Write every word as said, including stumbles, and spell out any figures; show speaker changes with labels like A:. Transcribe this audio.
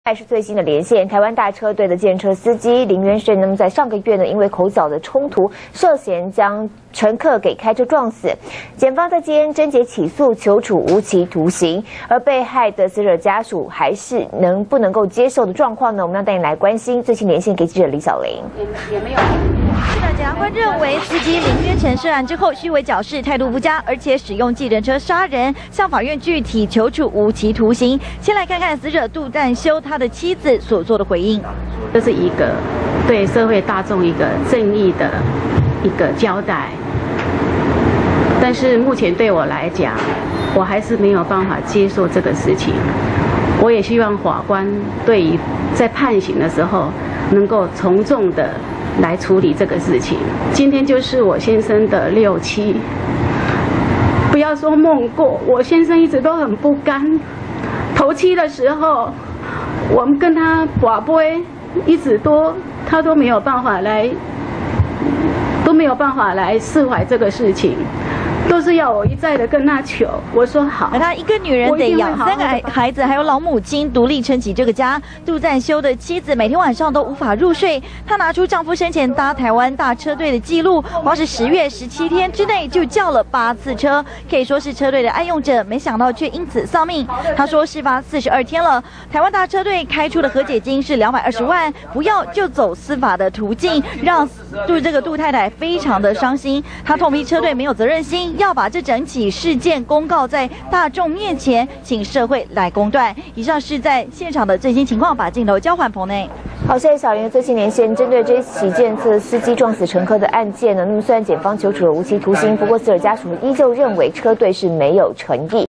A: 还是最新的连线，台湾大车队的计程车司机林元胜，那么在上个月呢，因为口角的冲突，涉嫌将乘客给开车撞死，检方在今天侦结起诉，求处无期徒刑。而被害的死者家属还是能不能够接受的状况呢？我们要带你来关心。最新连线给记者李小玲。
B: 也也没有。是的，检察官认为司机林渊成涉案之后虚伪矫饰，态度不佳，而且使用计程车杀人，向法院具体求处无期徒刑。先来看看死者杜占修他的妻子所做的回应。
C: 这是一个对社会大众一个正义的一个交代，但是目前对我来讲，我还是没有办法接受这个事情。我也希望法官对于在判刑的时候能够从重的来处理这个事情。今天就是我先生的六七，不要说梦过，我先生一直都很不甘。头七的时候，我们跟他跋杯，一直都他都没有办法来，都没有办法来释怀这个事情。都是要我一再的跟他求，我说好。
B: 而他一个女人得养三个孩子，还有老母亲，独立撑起这个家。杜占修的妻子每天晚上都无法入睡，她拿出丈夫生前搭台湾大车队的记录，光是十月十七天之内就叫了八次车，可以说是车队的爱用者，没想到却因此丧命。她说，事发四十二天了，台湾大车队开出的和解金是两百二十万，不要就走司法的途径，让杜这个杜太太非常的伤心。她痛批车队没有责任心。要把这整起事件公告在大众面前，请社会来公断。以上是在现场的最新情况，把镜头交还棚内。
A: 好，谢谢小玲的最新连线。针对这起计程车司机撞死乘客的案件呢，那么虽然检方求处了无期徒刑，不过死者家属依旧认为车队是没有诚意。